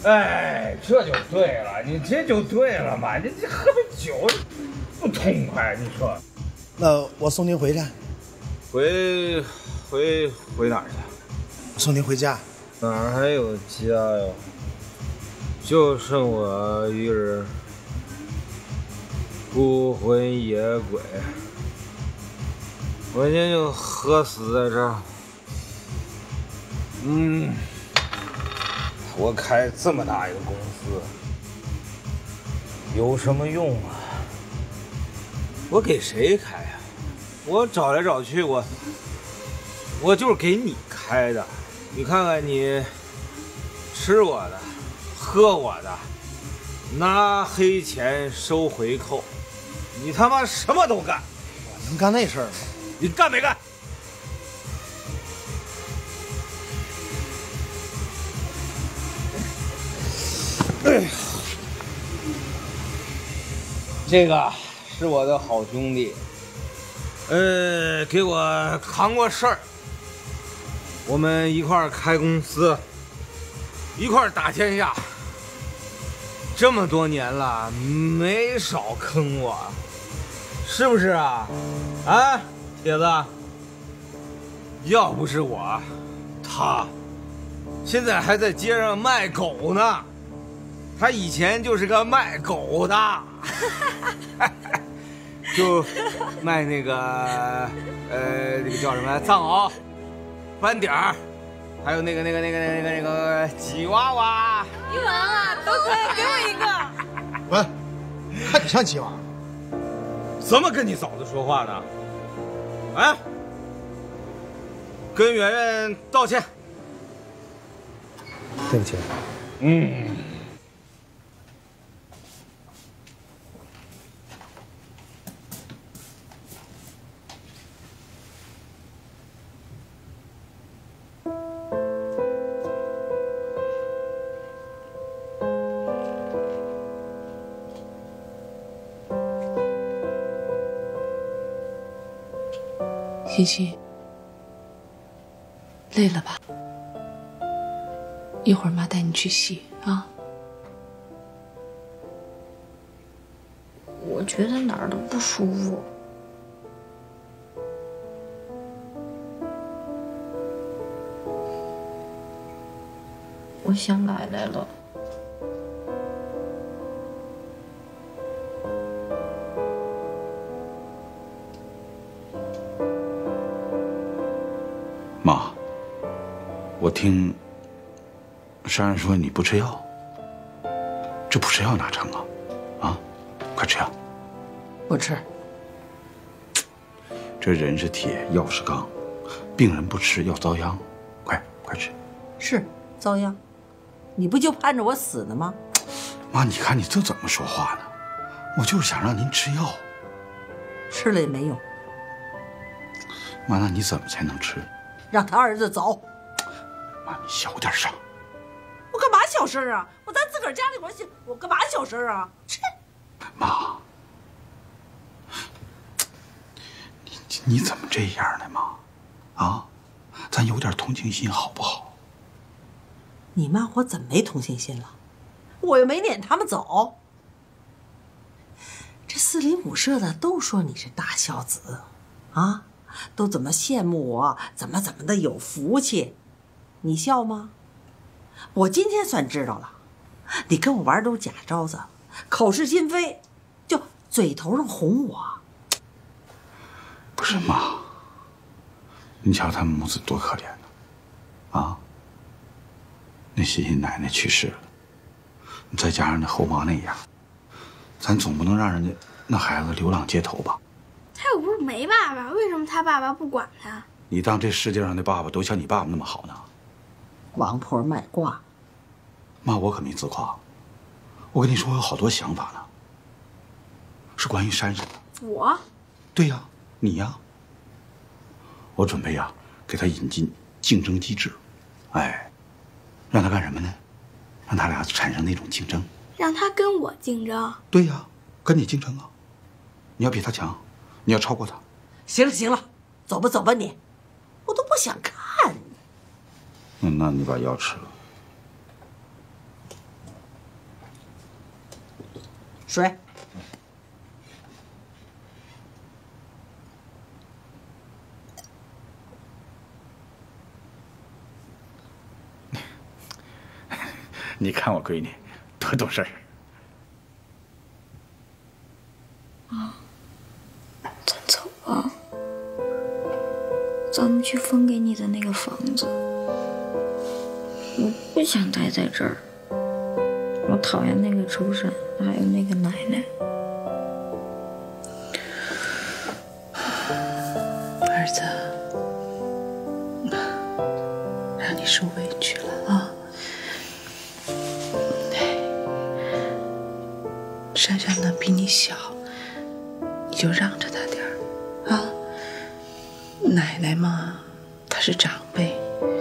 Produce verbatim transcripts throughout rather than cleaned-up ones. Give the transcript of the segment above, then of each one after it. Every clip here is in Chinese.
哎，这就对了，你这就对了嘛，你这喝杯酒不痛快，你说？ 那我送您回去。 回回回哪儿去？ 送您回家。 哪儿还有家呀？就剩我一个人，孤魂野鬼。我今天就喝死在这儿。嗯，我开这么大一个公司，有什么用啊？我给谁开呀？我找来找去，我我就是给你开的。你看看你，吃我的，喝我的，拿黑钱收回扣，你他妈什么都干。 我能干那事儿吗？ 你干没干？哎呀，这个是我的好兄弟，呃，给我扛过事儿，我们一块儿开公司，一块儿打天下，这么多年了，没少坑我，是不是啊？啊，铁子，要不是我，他现在还在街上卖狗呢。他以前就是个卖狗的，就卖那个呃，那个叫什么藏獒、斑点儿，还有那个那个那个那个那个吉娃娃、 一文啊，都可以给我一个。 喂，看你像吉娃。 怎么跟你嫂子说话呢？啊！跟圆圆道歉。 对不起。 嗯。 欣欣，累了吧？一会儿妈带你去洗啊。 我觉得哪儿都不舒服。我想奶奶了。 妈，我听珊珊说你不吃药，这不吃药哪成啊？啊，快吃药！ 不吃。 这人是铁，药是钢，病人不吃要遭殃，快快吃！ 是遭殃，你不就盼着我死呢吗？ 妈，你看你这怎么说话呢？我就是想让您吃药， 吃了也没用。 妈，那你怎么才能吃？ 让他儿子走。 妈，你小点声。 我干嘛小声啊？我在自个儿家里，我我干嘛小声啊？切！ 妈，你你怎么这样呢，妈？啊，咱有点同情心好不好？ 你骂我怎么没同情心了？我又没撵他们走。这四邻五舍的都说你是大孝子，啊，都怎么羡慕我，怎么怎么的有福气，你笑吗？我今天算知道了，你跟我玩都是假招子，口是心非，就嘴头上哄我。 不是妈，你瞧他们母子多可怜呢，啊！那欣欣奶奶去世了，再加上那后妈那样，咱总不能让人家那孩子流浪街头吧？ 他又不是没爸爸，为什么他爸爸不管他？ 你当这世界上的爸爸都像你爸爸那么好呢？ 王婆卖瓜。 妈，我可没自夸，我跟你说，我有好多想法呢，是关于珊珊的。 我？ 对呀，你呀。我准备呀，给他引进竞争机制，哎，让他干什么呢？让他俩产生那种竞争。 让他跟我竞争？ 对呀，跟你竞争啊！你要比他强，你要超过他。 行了行了，走吧走吧你，我都不想看你。 嗯，那你把药吃了。 睡。 你看我闺女多懂事儿。 啊，咱走吧，咱们去分给你的那个房子。我不想待在这儿，我讨厌那个周婶，还有那个奶奶。 儿子，让你受委屈了啊！珊珊呢比你小，你就让着她点儿啊。奶奶嘛，她是长辈。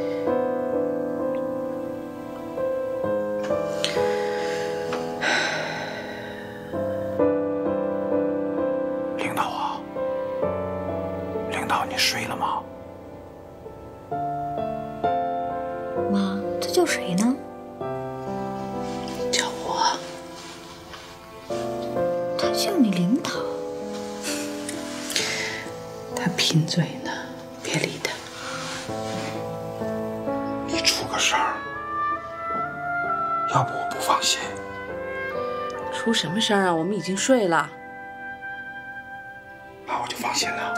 领导啊，领导，你睡了吗？ 妈，这叫谁呢？ 叫我。 他叫你领导。 他贫嘴呢，别理他。 你出个事儿，要不我不放心。 出什么事儿啊？我们已经睡了。 那我就放心了。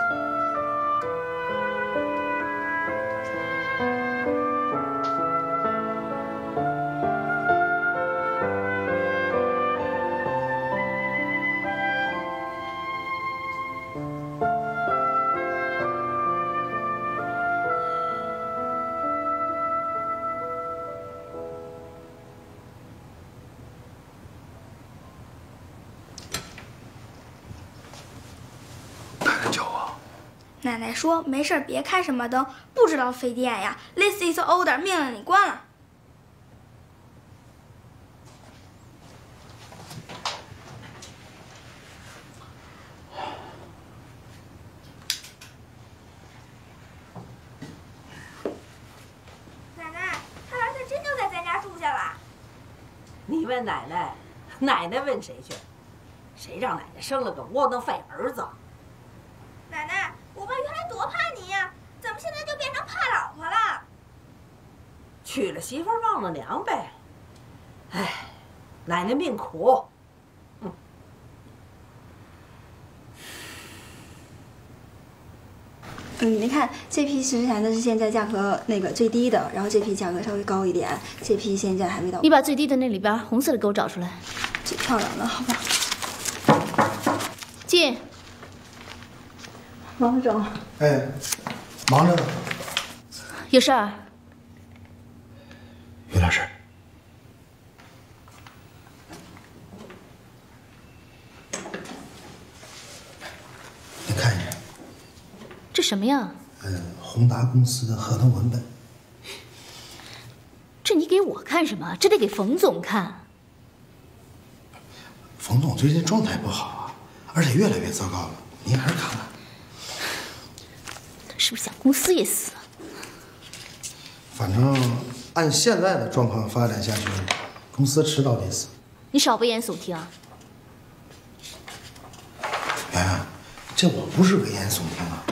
奶奶说没事别开什么灯，不知道费电呀。This is order， 命令你关了。奶奶，他儿子真就在咱家住下了。 你问奶奶，奶奶问谁去？谁让奶奶生了个窝囊废儿子？ 奶奶，我爸原来多怕你呀，怎么现在就变成怕老婆了？ 娶了媳妇儿忘了娘呗。哎，奶奶命苦。嗯。 嗯，你看这批石材呢是现在价格那个最低的，然后这批价格稍微高一点，这批现在还没到。 你把最低的那里边红色的给我找出来。 最漂亮的，好吧？ 进。 王总。 哎，忙着呢。 有事儿？ 有点事儿。你看一眼。 这什么呀？ 嗯，宏达公司的合同文本。 这你给我看什么？这得给冯总看。 冯总最近状态不好啊，而且越来越糟糕了，您还是看看。 他是不是想公司也死？ 反正按现在的状况发展下去，公司迟早得死。 你少危言耸听啊！ 圆圆，这我不是危言耸听啊。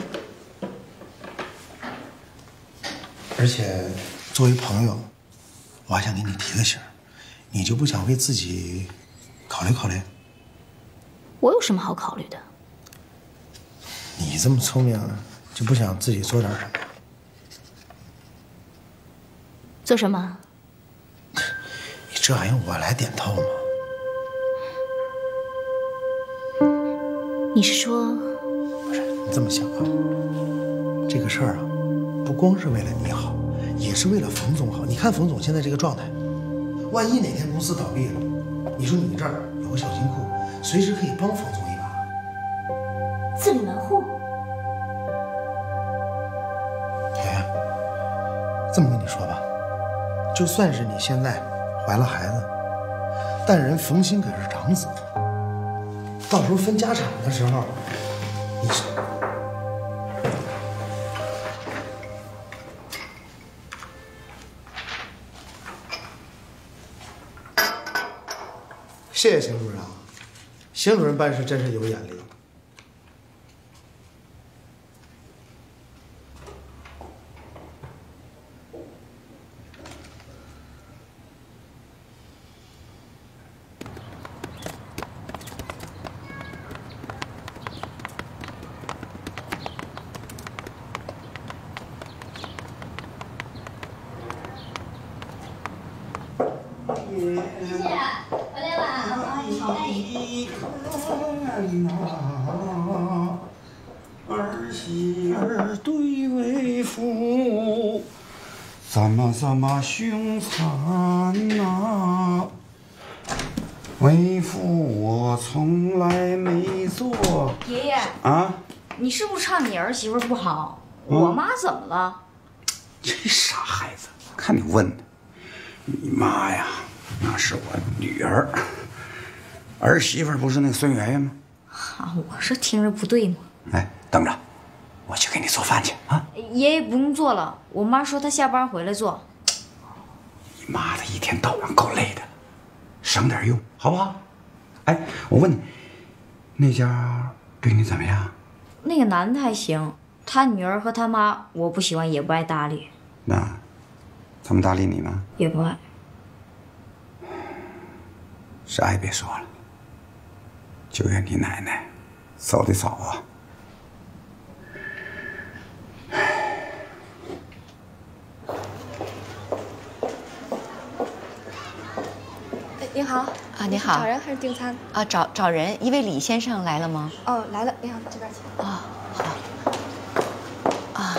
而且作为朋友，我还想给你提个醒，你就不想为自己考虑考虑？ 我有什么好考虑的？ 你这么聪明，就不想自己做点什么？ 做什么？ 你这还用我来点透吗？ 你是说？ 不是，你这么想啊？这个事儿啊，不光是为了你好，也是为了冯总好。你看冯总现在这个状态，万一哪天公司倒闭了，你说你这儿有个小金库，随时可以帮冯总一把。 自立门户。 圆圆，这么跟你说吧，就算是你现在怀了孩子，但人冯鑫可是长子，到时候分家产的时候，你是。谢谢邢组长。 邢主任办事真是有眼力。 儿媳儿对为父，怎么这么凶残呐？为父我从来没做。 爷爷啊， 你是不是唱你儿媳妇不好？嗯、我妈怎么了？ 这傻孩子，看你问的，你妈呀，那是我女儿，儿媳妇不是那个孙媛媛吗？ 啊，我是听着不对吗？ 哎，等着，我去给你做饭去啊！ 爷爷不用做了，我妈说她下班回来做。 你妈的一天到晚够累的，省点用好不好？哎，我问你，那家对你怎么样？ 那个男的还行，他女儿和他妈我不喜欢，也不爱搭理。 那他们搭理你吗？ 也不爱。 啥也别说了，就怨你奶奶走得早啊。 您好啊，你好。 找人还是订餐？ 啊，找找人，一位李先生来了吗？ 哦，来了。您好，这边请。 啊，好。啊。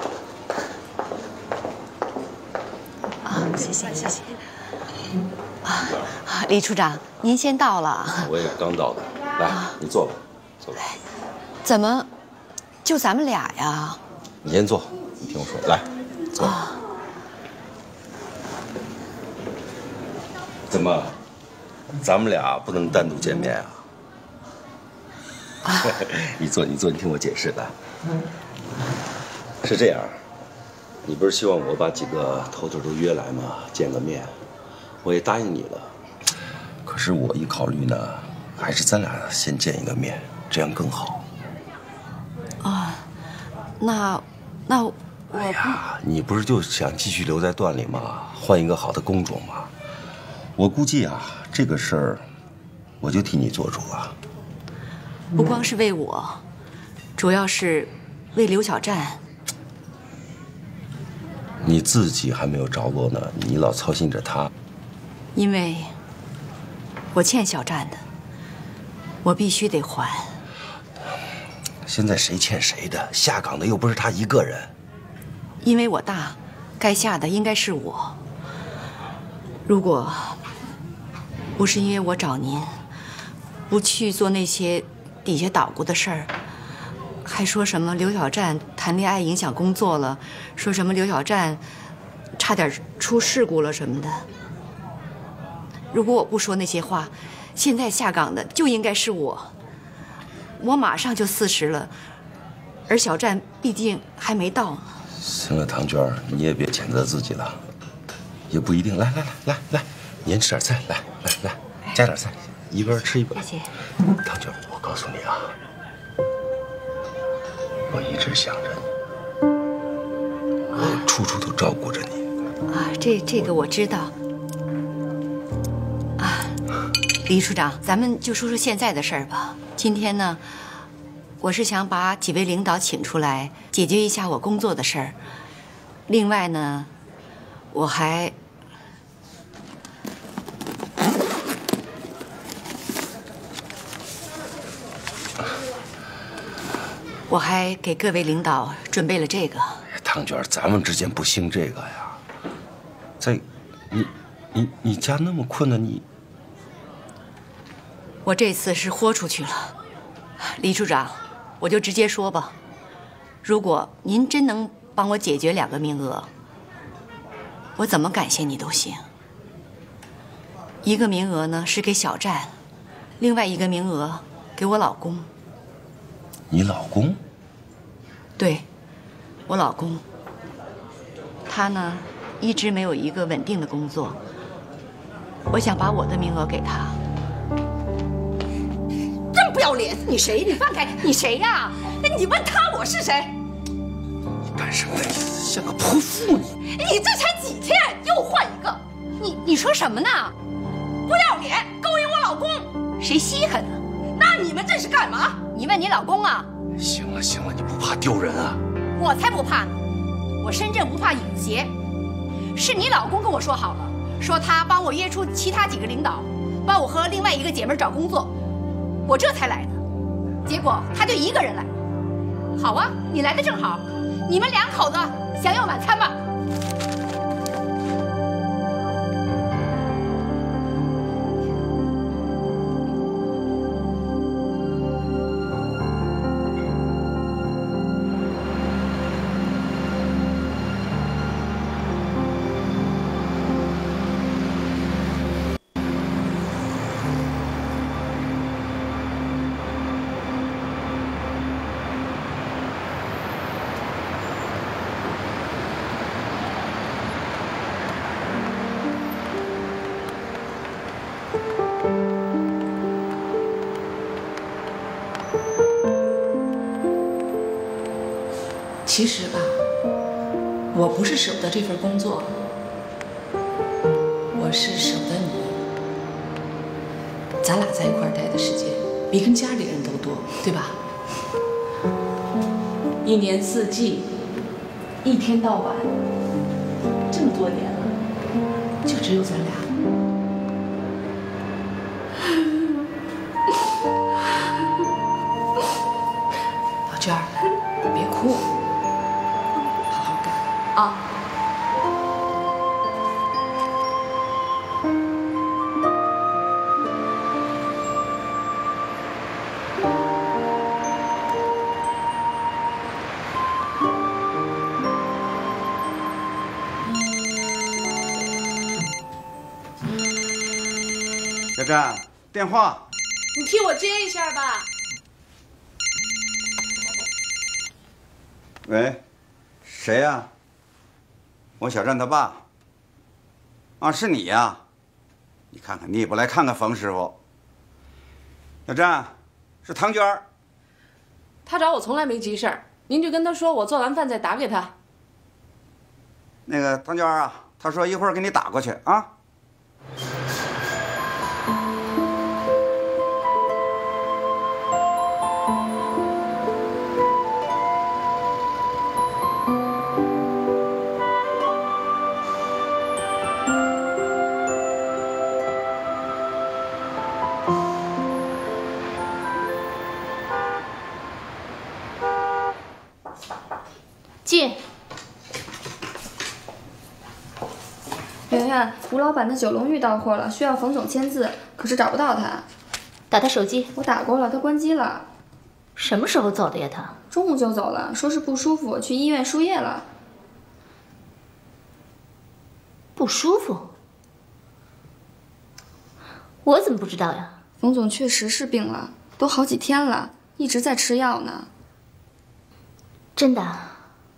啊，谢谢谢谢。啊，李处长，您先到了。 我也刚到的，来，你坐吧，坐吧。 怎么，就咱们俩呀？ 你先坐，你听我说，来，坐。啊、怎么？咱们俩不能单独见面啊！啊你坐，你坐，你听我解释的。是这样，你不是希望我把几个头头都约来吗？见个面，我也答应你了。可是我一考虑呢，还是咱俩先见一个面，这样更好。 啊，那那我不…… 哎呀，你不是就想继续留在段里吗？换一个好的工种吗？我估计啊，这个事儿，我就替你做主了。 不光是为我，主要是为刘小战。 你自己还没有着落呢，你老操心着他。 因为我欠小战的，我必须得还。 现在谁欠谁的？下岗的又不是他一个人。 因为我大，该下的应该是我。如果不是因为我找您，不去做那些底下捣鼓的事儿，还说什么刘小战谈恋爱影响工作了，说什么刘小战差点出事故了什么的。如果我不说那些话，现在下岗的就应该是我。我马上就四十了，而小战毕竟还没到呢。 行了，唐娟，你也别谴责自己了，也不一定。来来来来来，您吃点菜，来来来，加点菜，一个人吃一碗。 谢谢。 唐娟，我告诉你啊，我一直想着你，我处处都照顾着你。 啊，这这个我知道。啊，李处长，咱们就说说现在的事儿吧。今天呢，我是想把几位领导请出来，解决一下我工作的事儿。另外呢，我还我还给各位领导准备了这个。 唐娟，咱们之间不兴这个呀。再，你你你家那么困难，你我这次是豁出去了。李处长，我就直接说吧，如果您真能帮我解决两个名额，我怎么感谢你都行。一个名额呢是给小战，另外一个名额给我老公。 你老公？ 对，我老公。他呢一直没有一个稳定的工作，我想把我的名额给他。 不要脸！你谁？你放开！你谁呀？你问他我是谁？ 你干什么呢？像个泼妇你！ 你这才几天，又换一个！你你说什么呢？不要脸，勾引我老公，谁稀罕呢？那你们这是干嘛？你问你老公啊？ 行了行了，你不怕丢人啊？ 我才不怕呢！我身正不怕影子斜。是你老公跟我说好了，说他帮我约出其他几个领导，帮我和另外一个姐妹找工作，我这才来的。结果他就一个人来。好啊，你来的正好，你们两口子享用晚餐吧。 其实吧，我不是舍不得这份工作，我是舍不得你。咱俩在一块儿待的时间比跟家里人都多，对吧？一年四季，一天到晚，这么多年了，就只有咱俩。老娟儿，别哭。啊！ 小詹，电话。 你替我接一下吧。 喂，谁呀？我小站他爸。啊，是你呀？你看看，你也不来看看冯师傅。小站，是唐娟儿。 他找我从来没急事儿，您就跟他说我做完饭再打给他。 那个唐娟儿啊，他说一会儿给你打过去啊。 进。 圆圆，吴老板的九龙玉到货了，需要冯总签字，可是找不到他。 打他手机。 我打过了，他关机了。 什么时候走的呀？他中午就走了，说是不舒服，去医院输液了。 不舒服？我怎么不知道呀？ 冯总确实是病了，都好几天了，一直在吃药呢。 真的啊？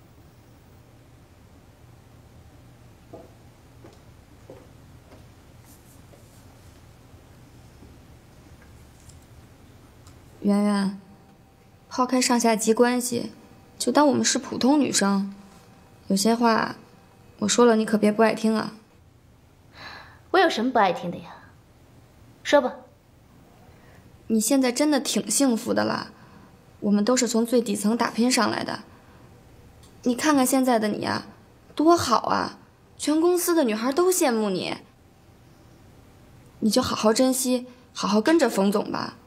圆圆，抛开上下级关系，就当我们是普通女生。有些话我说了，你可别不爱听啊。 我有什么不爱听的呀？说吧。 你现在真的挺幸福的啦，我们都是从最底层打拼上来的。你看看现在的你啊，多好啊，全公司的女孩都羡慕你。你就好好珍惜，好好跟着冯总吧。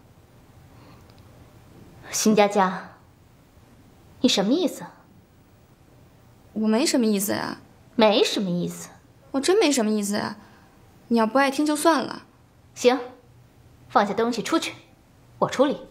辛佳佳，你什么意思？ 我没什么意思呀。 没什么意思？ 我真没什么意思呀。你要不爱听就算了。 行，放下东西出去，我处理。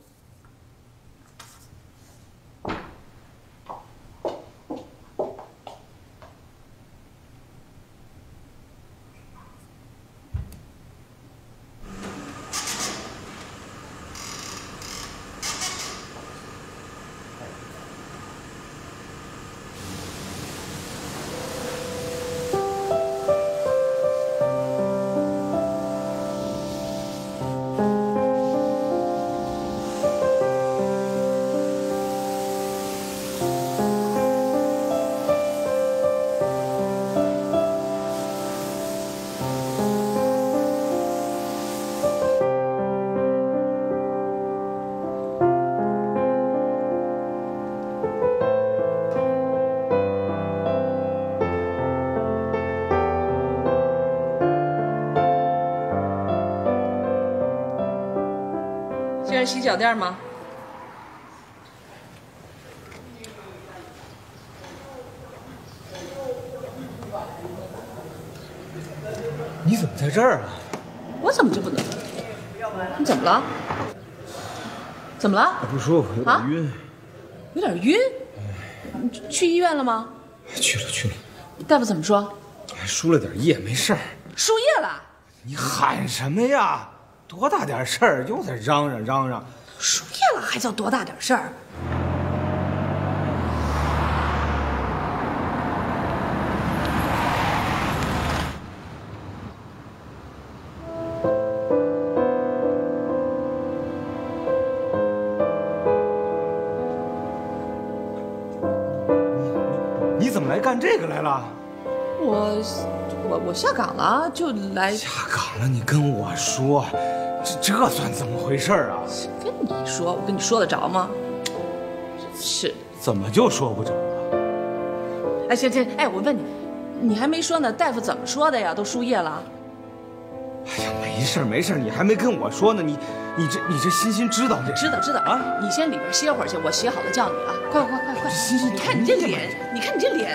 是洗脚垫吗？ 你怎么在这儿啊？ 我怎么就不能？你怎么了？怎么了？ 不舒服，有点晕。啊、 有点晕？你去医院了吗？ 去了去了。 大夫怎么说？ 输了点液，没事儿。 输液了？ 你喊什么呀？多大点事儿，又在嚷嚷嚷嚷。 输液了还叫多大点事儿？ 你怎么来干这个来了？ 我我我下岗了，就来下岗了。你跟我说，这这算怎么回事啊？ 跟你说，我跟你说得着吗？是怎么就说不着了？ 哎，行行，哎，我问你，你还没说呢，大夫怎么说的呀？都输液了。 哎呀，没事没事，你还没跟我说呢。你你这你这欣欣知道这知道知道啊？你先里边歇会儿去，我洗好了叫你啊！快快快快！ 欣欣， 你看你这脸，你看你这脸。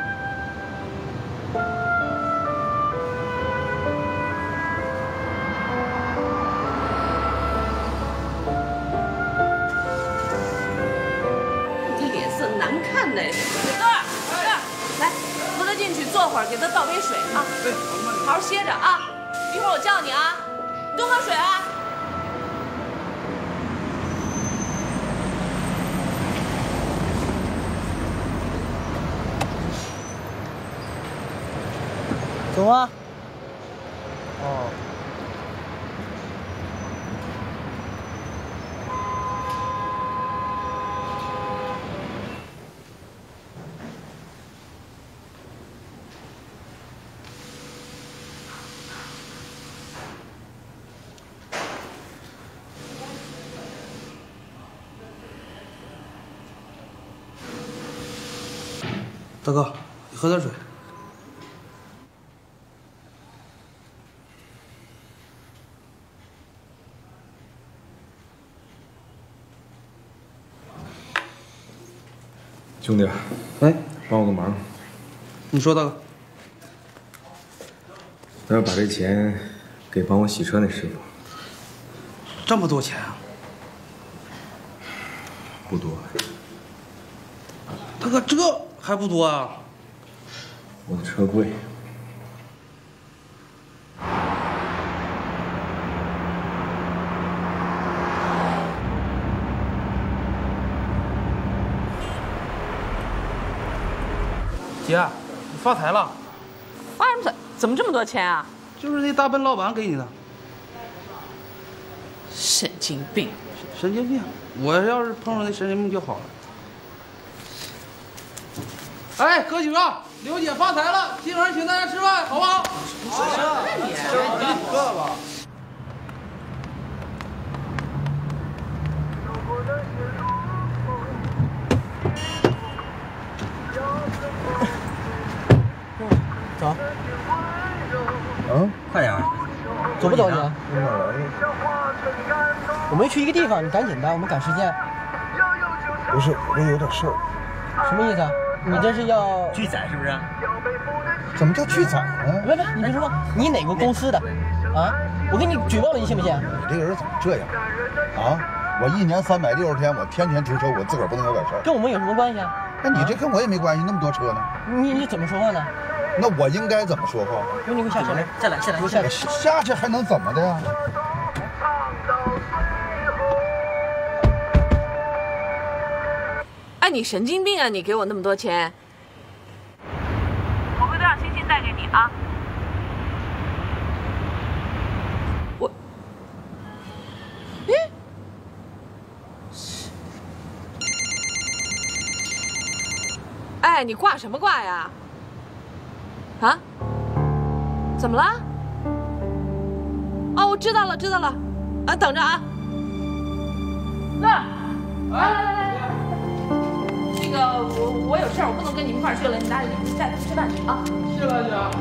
哥，哥，来，扶他进去坐会儿，给他倒杯水啊。对，好好歇着啊。一会儿我叫你啊，多喝水啊。 走啊。哦。大哥，你喝点水。 兄弟，哎，帮我个忙。 你说，大哥。 我要把这钱给帮我洗车那师傅。 这么多钱啊？ 不多。 大哥，这还不多啊？ 我的车贵。 姐，你发财了！ 发什么财？怎么这么多钱啊？ 就是那大笨老板给你的。 神经病！ 神经病！我要是碰上那神经病就好了。哎，哥几个，刘姐发财了，今晚请大家吃饭，好不好？好，你你饿了吧？走。 嗯， 快点， 走不走你？ 我们去一个地方，你赶紧的，我们赶时间。 不是，我有点事儿。 什么意思啊？你这是要拒载是不是？怎么叫拒载呢？ 别别，你别说，你哪个公司的？啊，我给你举报了，你信不信？ 你这个人怎么这样？啊，我一年三百六十天，我天天出车，我自个儿不能有点事儿？ 跟我们有什么关系啊？ 那你这跟我也没关系，那么多车呢？ 你你怎么说话呢？ 那我应该怎么说话？ 那你给我下车来，下来下来， 下来下去还能怎么的呀？ 哎，你神经病啊！你给我那么多钱，我会都让欣欣带给你啊。我，哎，哎，你挂什么挂呀？啊？怎么了？哦，我知道了，知道了，啊，等着啊。那，来来来来。那个我我有事儿，我不能跟你们一块儿去了，你带你带他们吃饭去啊。 谢了，姐。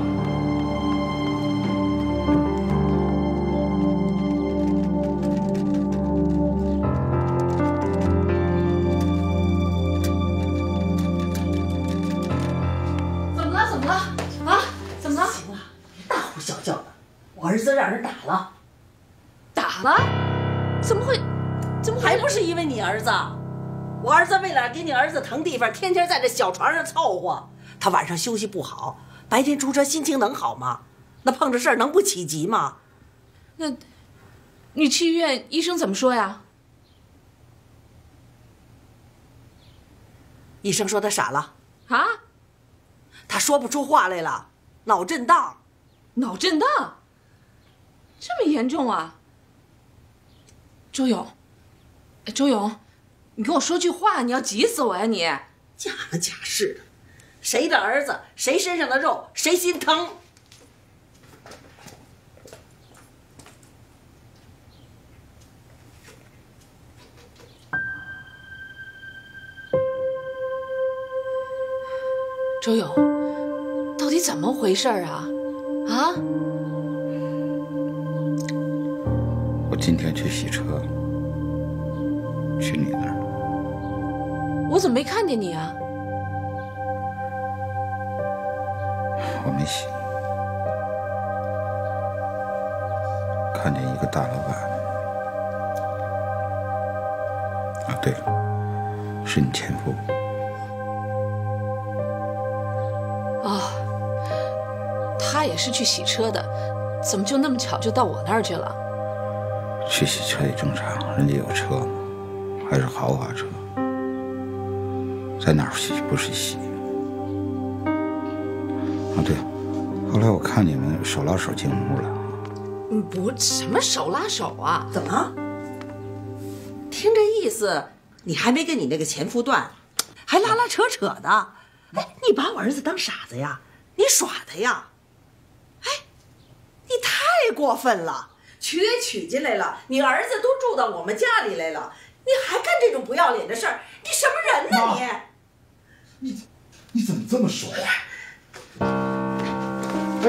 儿子让人打了。 打了？怎么会？怎么会还不是因为你儿子？我儿子为了给你儿子腾地方，天天在这小床上凑合。他晚上休息不好，白天出车心情能好吗？那碰着事儿能不起急吗？ 那，你去医院，医生怎么说呀？ 医生说他傻了。 啊？ 他说不出话来了，脑震荡。 脑震荡？这么严重啊？周勇，周勇，你跟我说句话，你要急死我呀你！ 假模假式的，谁的儿子，谁身上的肉，谁心疼。 周勇，到底怎么回事啊？啊？ 我今天去洗车，去你那儿。 我怎么没看见你啊？ 我没洗，看见一个大老板。啊，对了，是你前夫。 哦，他也是去洗车的，怎么就那么巧就到我那儿去了？ 去洗车也正常，人家有车嘛，还是豪华车，在哪儿洗不是洗？啊，对，后来我看你们手拉手进屋了。 嗯，不，什么手拉手啊？ 怎么？听这意思，你还没跟你那个前夫断，还拉拉扯扯的。哎，你把我儿子当傻子呀？你耍他呀？哎，你太过分了！娶也娶进来了，你儿子都住到我们家里来了，你还干这种不要脸的事儿，你什么人呢你？你你怎么这么说话？哎，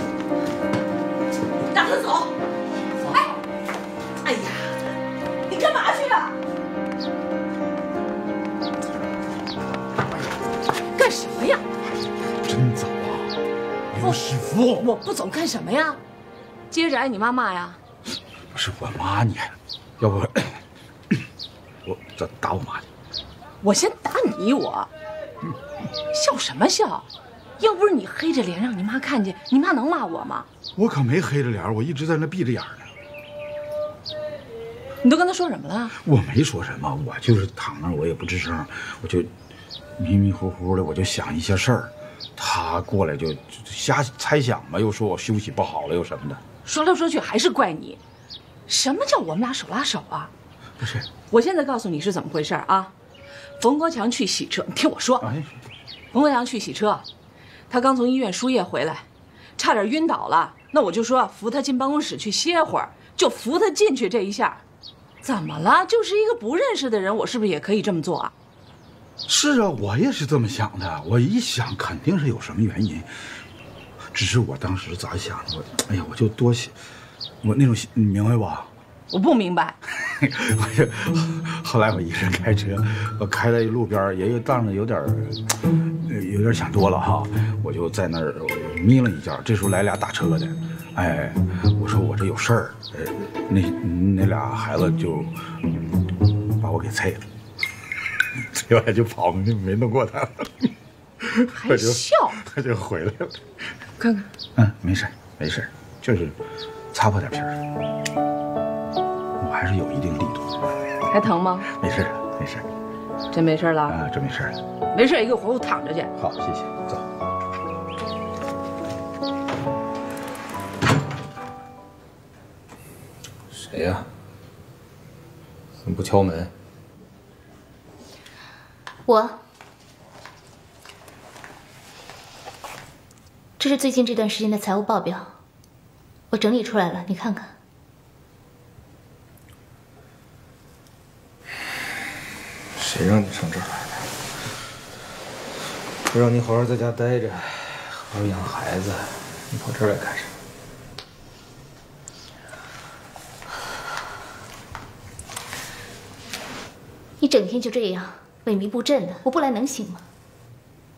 让他走！哎，哎呀，你干嘛去啊？ 干什么呀？ 真走啊！刘师傅， 我不走干什么呀？接着挨你妈骂呀？ 不是我妈你，要不我打打我妈去？ 我先打你我，笑什么笑？要不是你黑着脸让你妈看见，你妈能骂我吗？ 我可没黑着脸，我一直在那闭着眼呢。 你都跟她说什么了？ 我没说什么，我就是躺那儿，我也不吱声，我就迷迷糊糊的，我就想一些事儿。他过来就瞎猜想吧，又说我休息不好了，又什么的。 说来说去还是怪你。什么叫我们俩手拉手啊？ 不是， 我现在告诉你是怎么回事啊？冯国强去洗车，你听我说。 哎， 冯国强去洗车，他刚从医院输液回来，差点晕倒了。那我就说扶他进办公室去歇会儿，就扶他进去这一下，怎么了？就是一个不认识的人，我是不是也可以这么做啊？ 是啊，我也是这么想的。我一想，肯定是有什么原因。只是我当时咋想的？我哎呀，我就多想，我那种你明白吧？ 我不明白。 我就后来我一个人开车，我开在路边，也有当着有点有点想多了哈，我就在那儿眯了一觉。这时候来俩打车的，哎，我说我这有事儿，呃，那那俩孩子就把我给啐了。最后就跑了，没弄过他， 还笑， 他就回来了。 看看， 嗯，没事没事，就是擦破点皮儿，我还是有一定力度的。 还疼吗？ 没事没事， 真没事了啊，真没事了。 没事也给我回屋躺着去。 好，谢谢，走。 谁呀？怎么不敲门？ 我，这是最近这段时间的财务报表，我整理出来了，你看看。 谁让你上这儿来的？不让你好好在家待着，好好养孩子，你跑这儿来干什么？ 你整天就这样萎靡不振的，我不来能行吗？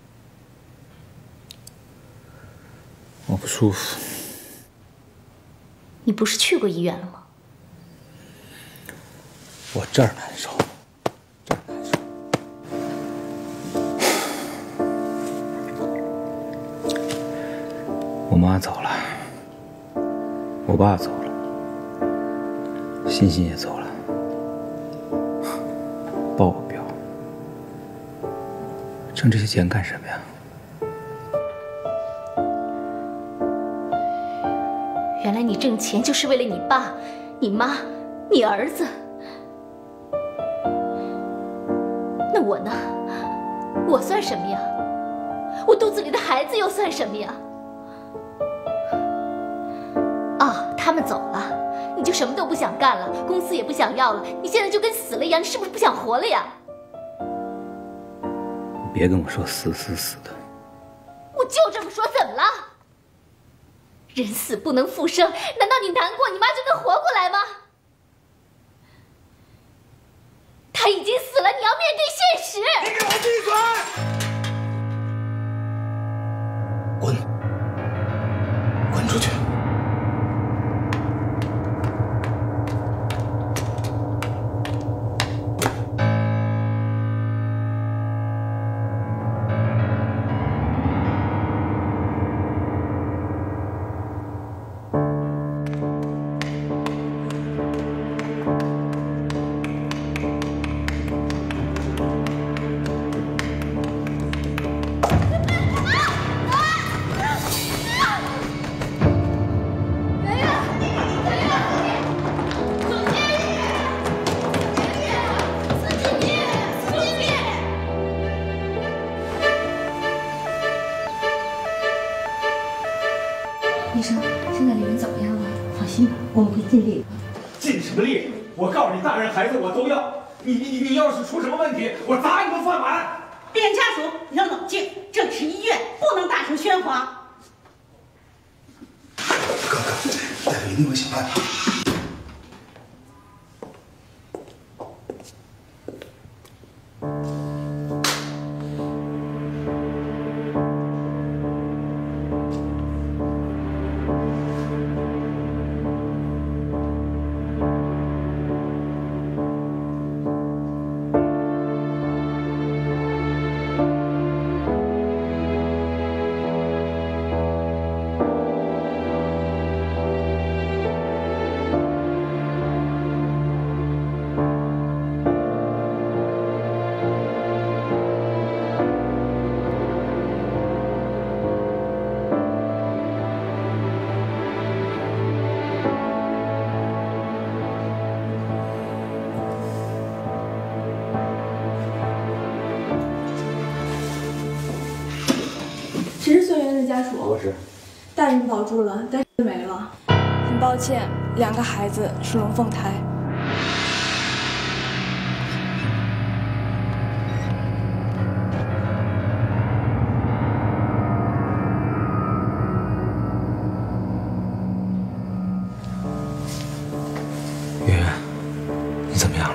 我不舒服。 你不是去过医院了吗？ 我这儿难受，这儿难受。我妈走了，我爸走了，欣欣也走了，报我表，挣这些钱干什么呀？ 原来你挣钱就是为了你爸、你妈、你儿子。那我呢？我算什么呀？我肚子里的孩子又算什么呀？啊，他们走了，你就什么都不想干了，公司也不想要了，你现在就跟死了一样，你是不是不想活了呀？ 你别跟我说死死死的。 我就这么说，怎么了？人死不能复生，难道你难过，你妈就能活过来吗？她已经死了，你要面对现实。 你给我闭嘴！ 滚！滚出去！ 医生，现在李云怎么样了？放心吧，我们会尽力。 尽什么力？我告诉你，大人孩子我都要。你你你要是出什么问题，我砸你个饭碗！ 病人家属，你要冷静，这是医院，不能大声喧哗。 哥哥，大夫一定会想办法。 谁是孙媛的家属？ 我是。 大人保住了，但是没了。很抱歉，两个孩子是龙凤胎。 圆圆，你怎么样了？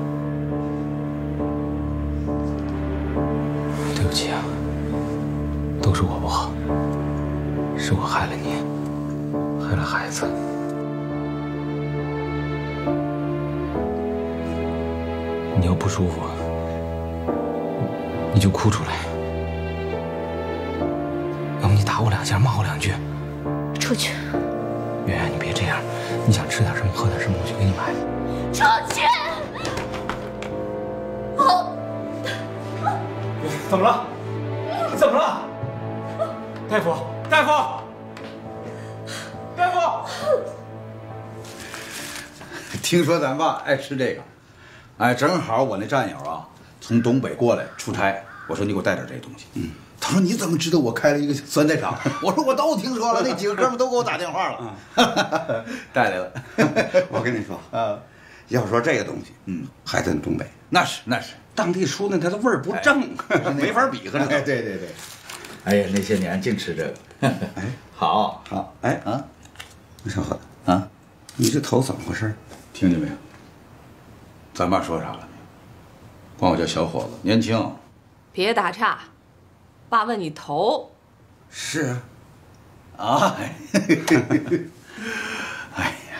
对不起啊。都是我不好，是我害了你，害了孩子。你要不舒服，你就哭出来，要不你打我两下，骂我两句。 出去。 圆圆，你别这样，你想吃点什么，喝点什么，我去给你买。 出去！我。 怎么了？你怎么了？大夫，大夫，大夫！ 听说咱爸爱吃这个，哎，正好我那战友啊从东北过来出差，我说你给我带点这东西。嗯，他说你怎么知道我开了一个酸菜厂？我说我都听说了，那几个哥们都给我打电话了，带来了。 我跟你说啊，要说这个东西，嗯，还真东北， 那是那是， 当地出呢，它的味儿不正，没法比和这。 哎，对对对。哎呀，那些年净吃这个， 哎， 好， 好，哎啊，小伙子啊，你这头怎么回事？ 听见没有？咱爸说啥了没有？管我叫小伙子，年轻。 别打岔，爸问你头。 是啊。 啊，哎呀，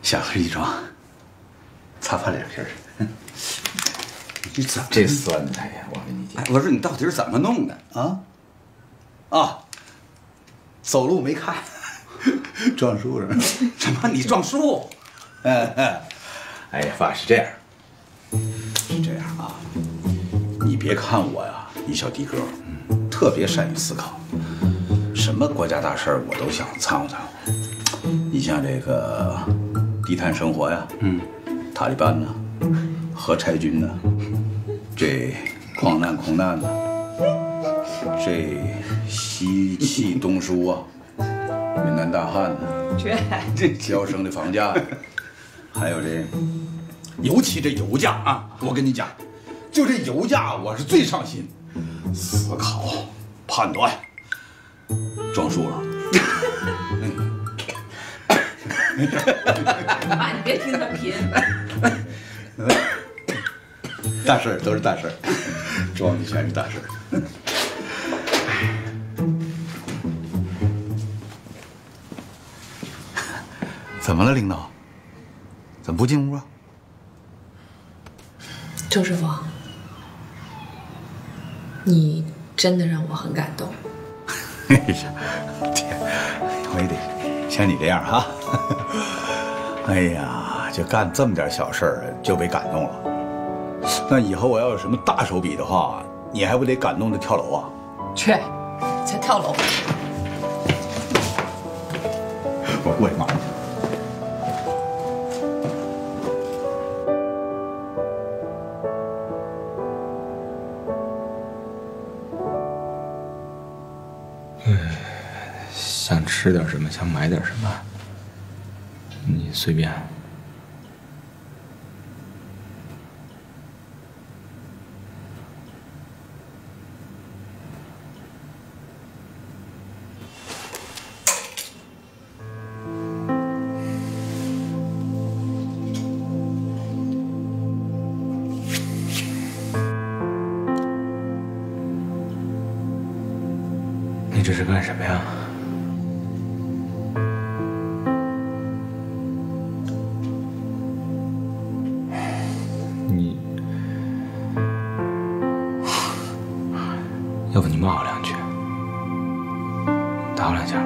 小事一桩，擦破脸皮儿。你怎么这酸菜呀？我跟你讲， 我说你到底是怎么弄的啊？啊，走路没看，撞树上。什么？你撞树？哎哎呀，爸是这样，是这样啊。你别看我呀，一小的哥，特别善于思考，什么国家大事儿我都想掺和掺和。你像这个低碳生活呀，嗯，塔利班呐，核拆军呐，这矿难空难呐，这西气东输啊，云南大旱呐，这飙升的房价呀，还有这，尤其这油价啊，我跟你讲，就这油价我是最上心，思考、判断、撞树了。 爸，你别听他贫。 大事儿都是大事儿，装的全是大事儿。怎么了，领导？怎么不进屋啊？ 周师傅，你真的让我很感动。 哎呀，天，我也得像你这样哈。哎呀，就干这么点小事儿就被感动了。那以后我要有什么大手笔的话，你还不得感动的跳楼啊？ 去，才跳楼。 我过去骂你。 想吃点什么，想买点什么，你随便。你这是干什么呀？你，要不你骂我两句，打我两下。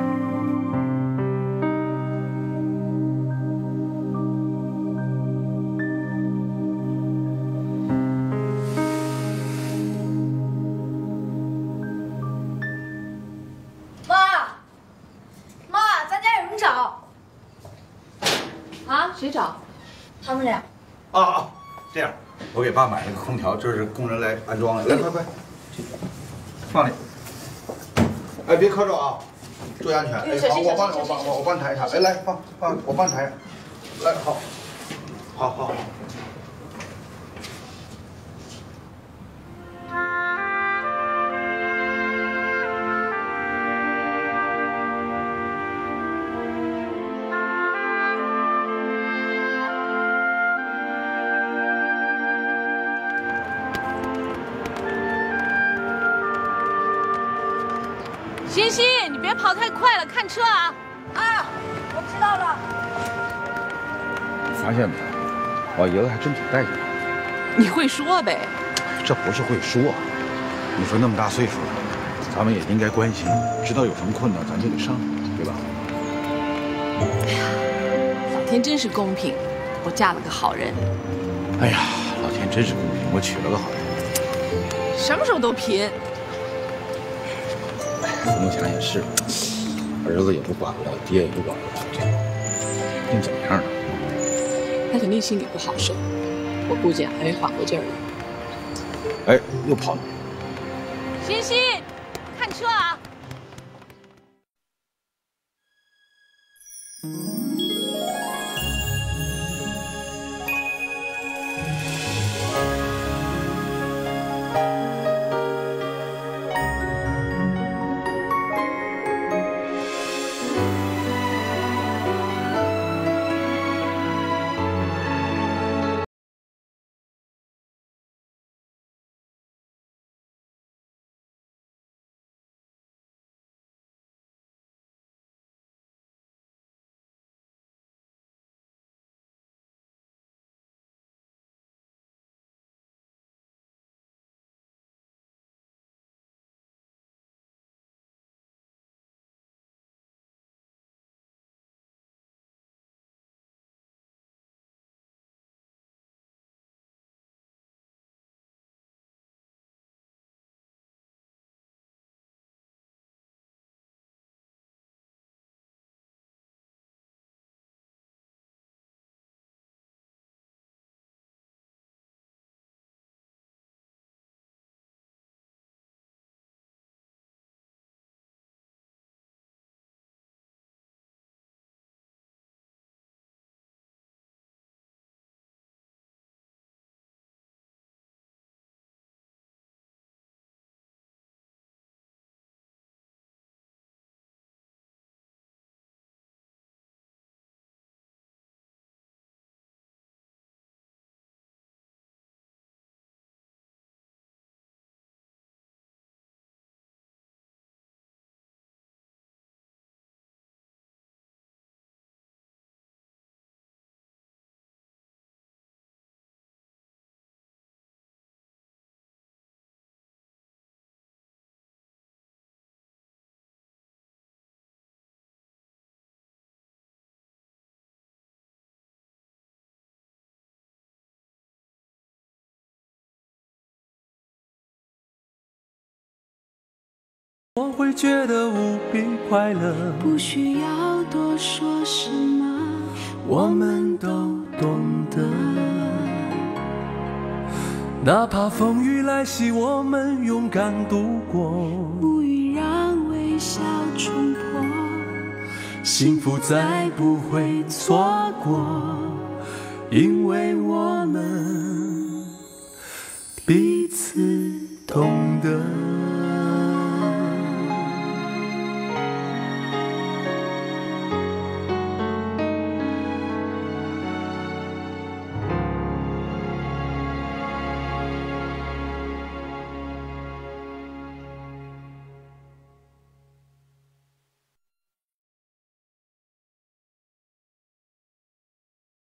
谁找？ 他们俩。 啊啊，这样，我给爸买了个空调，这是工人来安装的。来，快快，放里。哎，别磕着啊，注意安全。哎，好，我帮你，我帮我我帮你抬一下。哎，来放放，我帮你抬。来，好，好好好。 欣欣，你别跑太快了，看车啊！ 啊，我知道了。 发现没？老爷子还真挺待见我。 你会说呗？ 这不是会说，你说那么大岁数了，咱们也应该关心，知道有什么困难咱就得上，对吧？ 哎呀，老天真是公平，我嫁了个好人。 哎呀，老天真是公平，我娶了个好人。 什么时候都贫。 冯梦霞也是，儿子也不管了，爹也不管了，你怎么样呢？ 他肯定心里不好受，我估计还没缓过劲儿哎， 来。 又跑哪？ 欣欣，看车啊！ 我会觉得无比快乐。 不需要多说什么， 我们都懂得。哪怕风雨来袭，我们勇敢度过。 乌云让微笑冲破， 幸福再不会错过，因为我们彼此懂得。